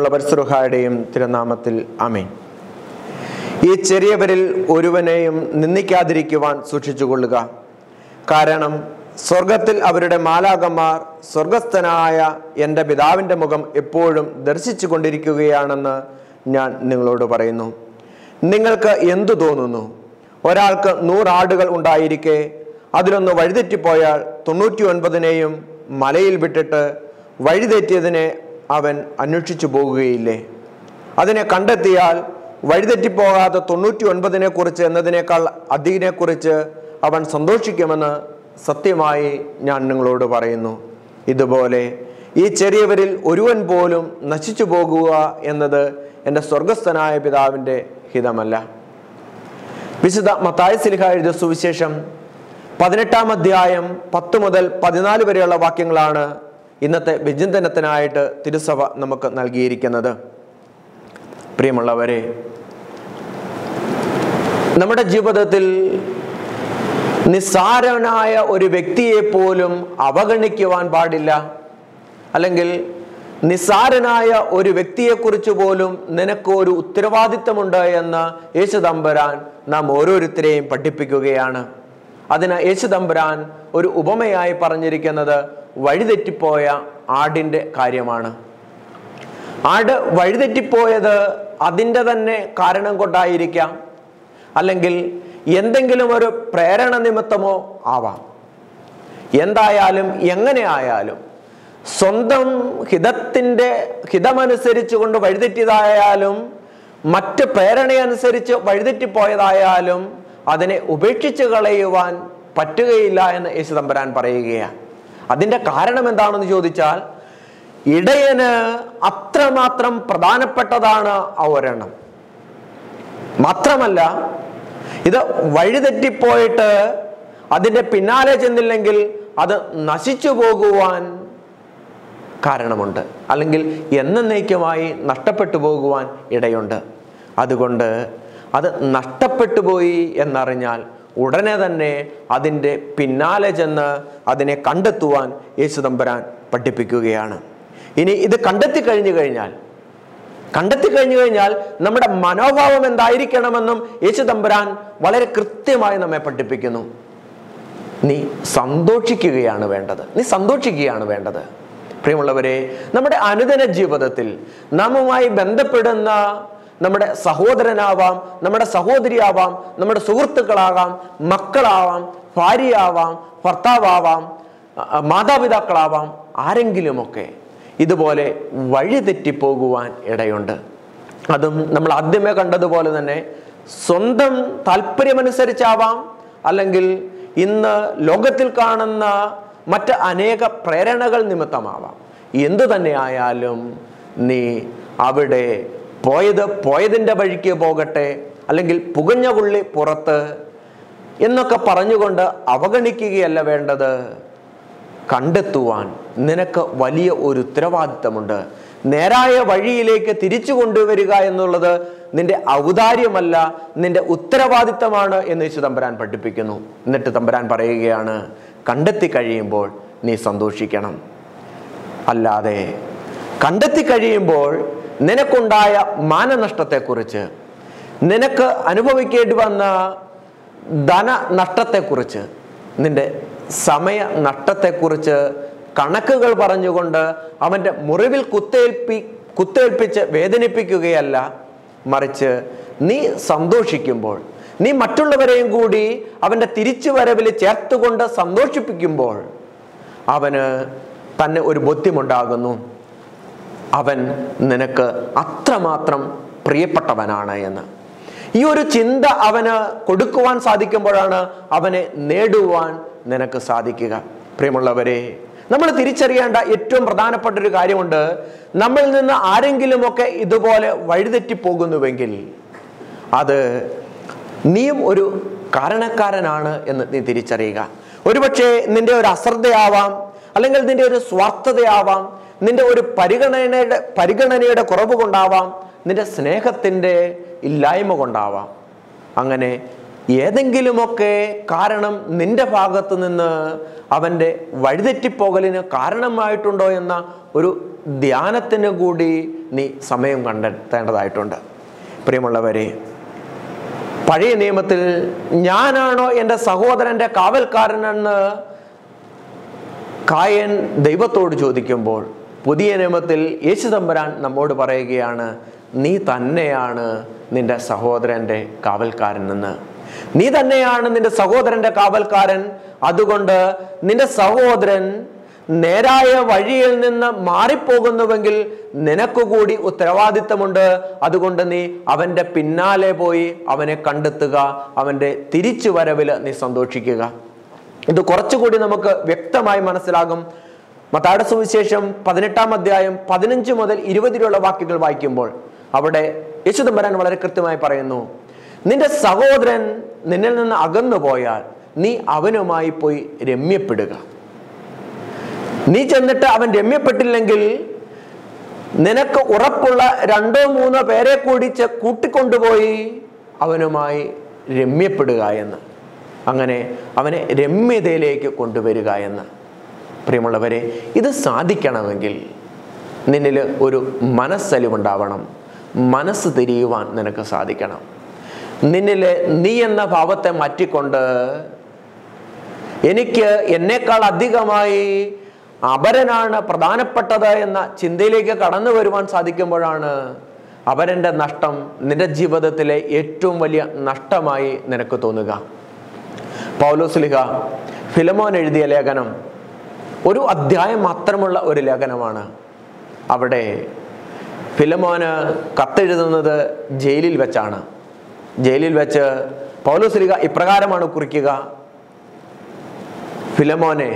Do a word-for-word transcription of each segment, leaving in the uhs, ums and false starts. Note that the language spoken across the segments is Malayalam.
പിതാവിനുള്ള പരിശുദ്ധരുഹായുടെയും തിരുനാമത്തിൽ ആമേൻ. ഈ ചെറിയവരിൽ ഒരുവനെയും നിന്ദിക്കാതിരിക്കുവാൻ സൂക്ഷിച്ചുകൊള്ളുക. കാരണം സ്വർഗത്തിൽ അവരുടെ മാലാകന്മാർ സ്വർഗസ്ഥനായ എൻ്റെ പിതാവിൻ്റെ മുഖം എപ്പോഴും ദർശിച്ചു കൊണ്ടിരിക്കുകയാണെന്ന് ഞാൻ നിങ്ങളോട് പറയുന്നു. നിങ്ങൾക്ക് എന്തു തോന്നുന്നു? ഒരാൾക്ക് നൂറാടുകൾ ഉണ്ടായിരിക്കെ അതിലൊന്ന് വഴിതെറ്റിപ്പോയാൽ തൊണ്ണൂറ്റി ഒൻപതിനെയും മലയിൽ വിട്ടിട്ട് വഴിതെറ്റിയതിനെ അവൻ അന്വേഷിച്ചു പോകുകയില്ലേ? അതിനെ കണ്ടെത്തിയാൽ വഴിതെറ്റിപ്പോകാത്ത തൊണ്ണൂറ്റി ഒൻപതിനെ കുറിച്ച് എന്നതിനേക്കാൾ അതിനെക്കുറിച്ച് അവൻ സന്തോഷിക്കുമെന്ന് സത്യമായി ഞാൻ നിങ്ങളോട് പറയുന്നു. ഇതുപോലെ ഈ ചെറിയവരിൽ ഒരുവൻ പോലും നശിച്ചു പോകുക എന്നത് എൻ്റെ സ്വർഗസ്ഥനായ പിതാവിൻ്റെ ഹിതമല്ല. വിശുദ്ധ മത്തായി ശ്ലീഹ എഴുതിയ സുവിശേഷം പതിനെട്ടാം അധ്യായം പത്ത് മുതൽ പതിനാല് വരെയുള്ള വാക്യങ്ങളാണ് ഇന്നത്തെ വിചിന്തനത്തിനായിട്ട് തിരുസഭ നമുക്ക് നൽകിയിരിക്കുന്നത്. പ്രിയമുള്ളവരെ, നമ്മുടെ ജീവിതത്തിൽ നിസ്സാരനായ ഒരു വ്യക്തിയെ പോലും അവഗണിക്കുവാൻ പാടില്ല. അല്ലെങ്കിൽ നിസ്സാരനായ ഒരു വ്യക്തിയെക്കുറിച്ച് പോലും നിനക്ക് ഒരു ഉത്തരവാദിത്തമുണ്ട് എന്ന് യേശു തമ്പുരാൻ നാം ഓരോരുത്തരെയും പഠിപ്പിക്കുകയാണ്. അതിന് യേശു തമ്പുരാൻ ഒരു ഉപമയായി പറഞ്ഞിരിക്കുന്നത് വഴിതെറ്റിപ്പോയ ആടിൻ്റെ കാര്യമാണ്. ആട് വഴിതെറ്റിപ്പോയത് അതിൻ്റെ തന്നെ കാരണം കൊണ്ടായിരിക്കാം, അല്ലെങ്കിൽ എന്തെങ്കിലും ഒരു പ്രേരണ നിമിത്തമോ ആവാം. എന്തായാലും എങ്ങനെ ആയാലും സ്വന്തം ഹിതത്തിൻ്റെ ഹിതമനുസരിച്ച് കൊണ്ട് വഴിതെറ്റിയതായാലും മറ്റ് പ്രേരണയനുസരിച്ച് വഴിതെറ്റിപ്പോയതായാലും അതിനെ ഉപേക്ഷിച്ച് കളയുവാൻ പറ്റുകയില്ല എന്ന് യേശു തമ്പുരാൻ പറയുകയാണ്. അതിൻ്റെ കാരണം എന്താണെന്ന് ചോദിച്ചാൽ, ഇടയന് അത്രമാത്രം പ്രധാനപ്പെട്ടതാണ് ആ ഒരെണ്ണം. മാത്രമല്ല, ഇത് വഴിതെറ്റിപ്പോയിട്ട് അതിൻ്റെ പിന്നാലെ ചെന്നില്ലെങ്കിൽ അത് നശിച്ചു പോകുവാൻ കാരണമുണ്ട്, അല്ലെങ്കിൽ എന്നേക്കുമായി നഷ്ടപ്പെട്ടു പോകുവാൻ ഇടയുണ്ട്. അതുകൊണ്ട് അത് നഷ്ടപ്പെട്ടു പോയി എന്നറിഞ്ഞാൽ ഉടനെ തന്നെ അതിൻ്റെ പിന്നാലെ ചെന്ന് അതിനെ കണ്ടെത്തുവാൻ യേശു തമ്പുരാൻ പഠിപ്പിക്കുകയാണ്. ഇനി ഇത് കണ്ടെത്തി കഴിഞ്ഞു കഴിഞ്ഞാൽ കണ്ടെത്തി കഴിഞ്ഞു കഴിഞ്ഞാൽ നമ്മുടെ മനോഭാവം എന്തായിരിക്കണമെന്നും യേശു തമ്പുരാൻ വളരെ കൃത്യമായി നമ്മെ പഠിപ്പിക്കുന്നു. നീ സന്തോഷിക്കുകയാണ് വേണ്ടത്. നീ സന്തോഷിക്കുകയാണ് വേണ്ടത്. പ്രിയമുള്ളവരെ, നമ്മുടെ അനുദിന ജീവിതത്തിൽ നമ്മുമായി ബന്ധപ്പെടുന്ന നമ്മുടെ സഹോദരനാവാം, നമ്മുടെ സഹോദരിയാവാം, നമ്മുടെ സുഹൃത്തുക്കളാകാം, മക്കളാവാം, ഭാര്യയാവാം, ഭർത്താവാം, മാതാപിതാക്കളാവാം, ആരെങ്കിലുമൊക്കെ ഇതുപോലെ വഴിതെറ്റിപ്പോകുവാൻ ഇടയുണ്ട്. അതും നമ്മൾ ആദ്യമേ കണ്ടതുപോലെ തന്നെ സ്വന്തം താല്പര്യമനുസരിച്ചാവാം, അല്ലെങ്കിൽ ഇന്ന് ലോകത്തിൽ കാണുന്ന മറ്റ് അനേക പ്രേരണകൾ നിമിത്തമാവാം. എന്തു തന്നെ ആയാലും നീ അവിടെ പോയത് പോയതിൻ്റെ വഴിക്ക് പോകട്ടെ, അല്ലെങ്കിൽ പുകഞ്ഞ കൊള്ളി പുറത്ത് എന്നൊക്കെ പറഞ്ഞുകൊണ്ട് അവഗണിക്കുകയല്ല വേണ്ടത്. കണ്ടെത്തുവാൻ നിനക്ക് വലിയ ഒരു ഉത്തരവാദിത്തമുണ്ട്. നേരായ വഴിയിലേക്ക് തിരിച്ചു കൊണ്ടുവരിക എന്നുള്ളത് നിന്റെ ഔദാര്യമല്ല, നിന്റെ ഉത്തരവാദിത്തമാണ് എന്ന് യേശു തമ്പുരാൻ പഠിപ്പിക്കുന്നു. എന്നിട്ട് തമ്പുരാൻ പറയുകയാണ്, കണ്ടെത്തി കഴിയുമ്പോൾ നീ സന്തോഷിക്കണം. അല്ലാതെ കണ്ടെത്തി കഴിയുമ്പോൾ നിനക്കുണ്ടായ മാനനഷ്ടത്തെക്കുറിച്ച്, നിനക്ക് അനുഭവിക്കേണ്ടി വന്ന ധന നഷ്ടത്തെക്കുറിച്ച്, നിന്റെ സമയ നഷ്ടത്തെക്കുറിച്ച് കണക്കുകൾ പറഞ്ഞുകൊണ്ട് അവൻ്റെ മുറിവിൽ കുത്തേൽപ്പി കുത്തേൽപ്പിച്ച് വേദനിപ്പിക്കുകയല്ല, മറിച്ച് നീ സന്തോഷിക്കുമ്പോൾ, നീ മറ്റുള്ളവരെയും കൂടി അവൻ്റെ തിരിച്ചുവരവിൽ ചേർത്തുകൊണ്ട് സന്തോഷിപ്പിക്കുമ്പോൾ അവന് തന്നെ ഒരു ബോധ്യമുണ്ടാകുന്നു, അവൻ നിനക്ക് അത്രമാത്രം പ്രിയപ്പെട്ടവനാണ് എന്ന്. ഈ ഒരു ചിന്ത അവന് കൊടുക്കുവാൻ സാധിക്കുമ്പോഴാണ് അവനെ നേടുവാൻ നിനക്ക് സാധിക്കുക. പ്രിയമുള്ളവരെ, നമ്മൾ തിരിച്ചറിയേണ്ട ഏറ്റവും പ്രധാനപ്പെട്ട ഒരു കാര്യമുണ്ട്. നമ്മളിൽ നിന്ന് ആരെങ്കിലുമൊക്കെ ഇതുപോലെ വഴിതെറ്റിപ്പോകുന്നുവെങ്കിൽ അത് നീയും ഒരു കാരണക്കാരനാണ് എന്ന് നീ തിരിച്ചറിയുക. ഒരുപക്ഷെ നിന്റെ ഒരു അശ്രദ്ധയാവാം, അല്ലെങ്കിൽ നിന്റെ ഒരു സ്വാർത്ഥതയാവാം, നിന്റെ ഒരു പരിഗണനയുടെ പരിഗണനയുടെ കുറവ് കൊണ്ടാവാം, നിന്റെ സ്നേഹത്തിൻ്റെ ഇല്ലായ്മ കൊണ്ടാവാം. അങ്ങനെ ഏതെങ്കിലുമൊക്കെ കാരണം നിന്റെ ഭാഗത്തു നിന്ന് അവൻ്റെ വഴിതെറ്റിപ്പോകലിന് കാരണമായിട്ടുണ്ടോ എന്ന ഒരു ധ്യാനത്തിന് കൂടി നീ സമയം കണ്ടെത്തേണ്ടതായിട്ടുണ്ട്. പ്രിയമുള്ളവരെ, പഴയ നിയമത്തിൽ ഞാനാണോ എൻ്റെ സഹോദരൻ്റെ കാവൽക്കാരനെന്ന് കായൻ ദൈവത്തോട് ചോദിക്കുമ്പോൾ, പുതിയ നിയമത്തിൽ യേശു തമ്പുരാൻ നമ്മോട് പറയുകയാണ്, നീ തന്നെയാണ് നിന്റെ സഹോദരൻ്റെ കാവൽക്കാരനെന്ന്. നീ തന്നെയാണ് നിന്റെ സഹോദരൻ്റെ കാവൽക്കാരൻ. അതുകൊണ്ട് നിന്റെ സഹോദരൻ നേരായ വഴിയിൽ നിന്ന് മാറിപ്പോകുന്നുവെങ്കിൽ നിനക്ക് കൂടി ഉത്തരവാദിത്തമുണ്ട്. അതുകൊണ്ട് നീ അവൻ്റെ പിന്നാലെ പോയി അവനെ കണ്ടെത്തുക, അവൻ്റെ തിരിച്ചു വരവിൽ നീ സന്തോഷിക്കുക. ഇത് കുറച്ചുകൂടി നമുക്ക് വ്യക്തമായി മനസ്സിലാകും. മത്തായിയുടെ സുവിശേഷം പതിനെട്ടാം അധ്യായം പതിനഞ്ച് മുതൽ ഇരുപത് വരെയുള്ള വാക്യങ്ങൾ വായിക്കുമ്പോൾ അവിടെ യേശു തമ്പുരാൻ വളരെ കൃത്യമായി പറയുന്നു, നിന്റെ സഹോദരൻ നിന്നിൽ നിന്ന് അകന്നു പോയാൽ നീ അവനുമായി പോയി രമ്യപ്പെടുക. നീ ചെന്നിട്ട് അവൻ രമ്യപ്പെട്ടില്ലെങ്കിൽ നിനക്ക് ഉറപ്പുള്ള രണ്ടോ മൂന്നോ പേരെ കൂടി കൂട്ടിക്കൊണ്ടുപോയി അവനുമായി രമ്യപ്പെടുക എന്ന്, അങ്ങനെ അവനെ രമ്യതയിലേക്ക് കൊണ്ടുവരിക എന്ന്. പ്രിയമുള്ളവരെ, ഇത് സാധിക്കണമെങ്കിൽ നിന്നിൽ ഒരു മനസ്സലിവുണ്ടാവണം. മനസ്സ് തിരിയുവാൻ നിനക്ക് സാധിക്കണം. നിന്നിലെ നീ എന്ന ഭാവത്തെ മാറ്റിക്കൊണ്ട് എനിക്ക് എന്നേക്കാൾ അധികമായി അപരനാണ് പ്രധാനപ്പെട്ടത് എന്ന ചിന്തയിലേക്ക് കടന്നു വരുവാൻ സാധിക്കുമ്പോഴാണ് അപരൻ്റെ നഷ്ടം നിന്റെ ജീവിതത്തിലെ ഏറ്റവും വലിയ നഷ്ടമായി നിനക്ക് തോന്നുക. പൗലോസ്ലീഹ ഫിലമോൻ എഴുതിയ ലേഖനം ഒരു അധ്യായം മാത്രമുള്ള ഒരു ലേഖനമാണ്. അവിടെ ഫിലമോന് കത്തെഴുതുന്നത് ജയിലിൽ വെച്ചാണ്. ജയിലിൽ വെച്ച് പൗലോസ്ലീഹ ഇപ്രകാരമാണ് കുറിക്കുക, ഫിലമോനെ,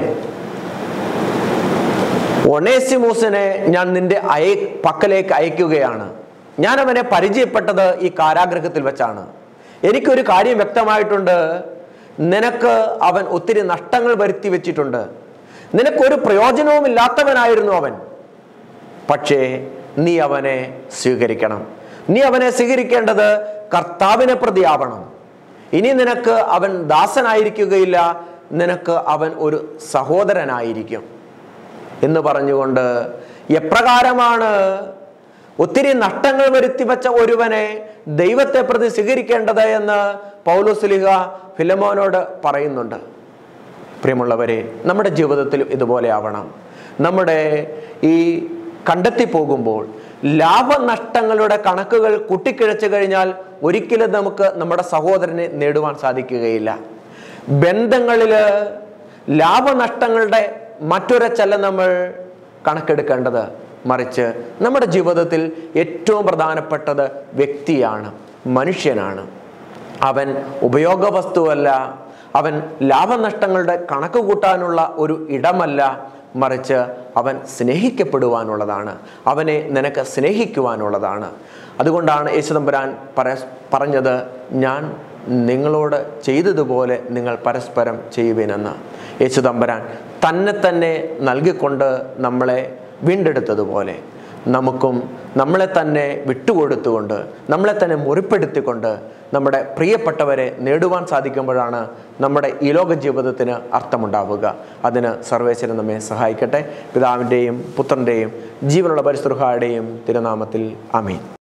ഒനേസിമൂസിനെ ഞാൻ നിന്റെ അയ പക്കലേക്ക് അയക്കുകയാണ്. ഞാൻ അവനെ പരിചയപ്പെട്ടത് ഈ കാരാഗൃഹത്തിൽ വെച്ചാണ്. എനിക്കൊരു കാര്യം വ്യക്തമായിട്ടുണ്ട്, നിനക്ക് അവൻ ഒത്തിരി നഷ്ടങ്ങൾ വരുത്തി വെച്ചിട്ടുണ്ട്. നിനക്കൊരു പ്രയോജനവും ഇല്ലാത്തവനായിരുന്നു അവൻ. പക്ഷേ നീ അവനെ സ്വീകരിക്കണം. നീ അവനെ സ്വീകരിക്കേണ്ടത് കർത്താവിനെ പ്രതിയാവണം. ഇനി നിനക്ക് അവൻ ദാസനായിരിക്കുകയില്ല, നിനക്ക് അവൻ ഒരു സഹോദരനായിരിക്കും എന്ന് പറഞ്ഞുകൊണ്ട് എപ്രകാരമാണ് ഒത്തിരി നഷ്ടങ്ങൾ വരുത്തി വെച്ച ഒരുവനെ ദൈവത്തെ പ്രതി സ്വീകരിക്കേണ്ടത് എന്ന് പൗലോസ്ലീഹ ഫിലമോനോട് പറയുന്നുണ്ട്. പ്രിയമുള്ളവരെ, നമ്മുടെ ജീവിതത്തിലും ഇതുപോലെ ആവണം. നമ്മുടെ ഈ കണ്ടെത്തി പോകുമ്പോൾ ലാഭനഷ്ടങ്ങളുടെ കണക്കുകൾ കൂട്ടിക്കിഴച്ചു കഴിഞ്ഞാൽ ഒരിക്കലും നമുക്ക് നമ്മുടെ സഹോദരനെ നേടുവാൻ സാധിക്കുകയില്ല. ബന്ധങ്ങളിൽ ലാഭനഷ്ടങ്ങളുടെ മറ്റൊരച്ചല്ല നമ്മൾ കണക്കെടുക്കേണ്ടത്, മറിച്ച് നമ്മുടെ ജീവിതത്തിൽ ഏറ്റവും പ്രധാനപ്പെട്ടത് വ്യക്തിയാണ്, മനുഷ്യനാണ്. അവൻ ഉപയോഗ വസ്തുവല്ല, അവൻ ലാഭനഷ്ടങ്ങളുടെ കണക്ക് കൂട്ടാനുള്ള ഒരു ഇടമല്ല, മറിച്ച് അവൻ സ്നേഹിക്കപ്പെടുവാനുള്ളതാണ്. അവനെ നിനക്ക് സ്നേഹിക്കുവാനുള്ളതാണ്. അതുകൊണ്ടാണ് യേശു തമ്പുരാൻ പറ പറഞ്ഞത് ഞാൻ നിങ്ങളോട് ചെയ്തതുപോലെ നിങ്ങൾ പരസ്പരം ചെയ്യുവിനെന്ന്. യേശു തമ്പുരാൻ തന്നെ തന്നെ നൽകിക്കൊണ്ട് നമ്മളെ വീണ്ടെടുത്തതുപോലെ നമുക്കും നമ്മളെ തന്നെ വിട്ടുകൊടുത്തുകൊണ്ട് നമ്മളെ തന്നെ മുറിപ്പെടുത്തിക്കൊണ്ട് നമ്മുടെ പ്രിയപ്പെട്ടവരെ നേടുവാൻ സാധിക്കുമ്പോഴാണ് നമ്മുടെ ഈ ലോക ജീവിതത്തിന് അർത്ഥമുണ്ടാവുക. അതിന് സർവേശ്വരൻ നമ്മെ സഹായിക്കട്ടെ. പിതാവിൻ്റെയും പുത്രൻ്റെയും ജീവനുള്ള പരിശുദ്ധ റൂഹായുടെയും തിരുനാമത്തിൽ ആമീൻ.